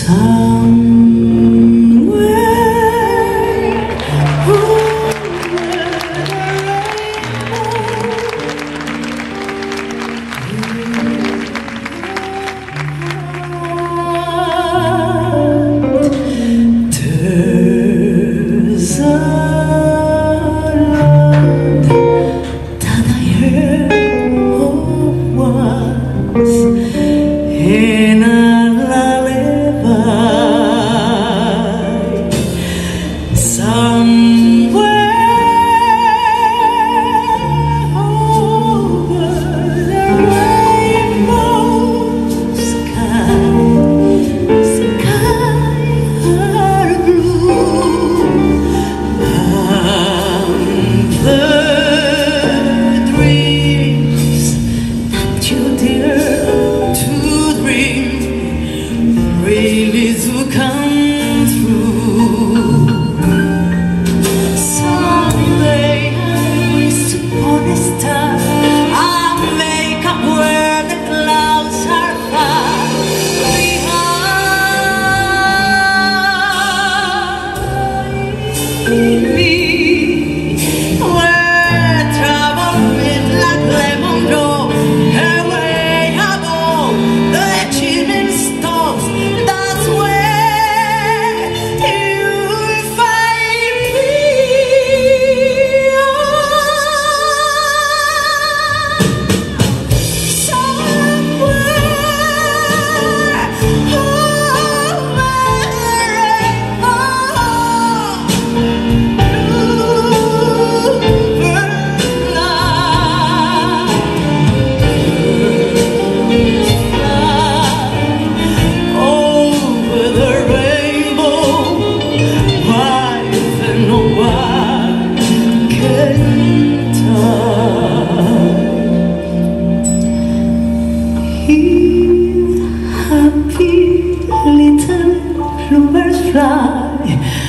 in a lullaby somewhere over the rainbow sky blue, and the dreams that you dare to dream really do come true. Someday I wish upon a star, I'll make up where the clouds are far behind me, where trouble is like lemon drop away above the chimney stocks. That's where you'll find me. Somewhere over the rainbow, wider no one can touch. Here, happy little bluebirds fly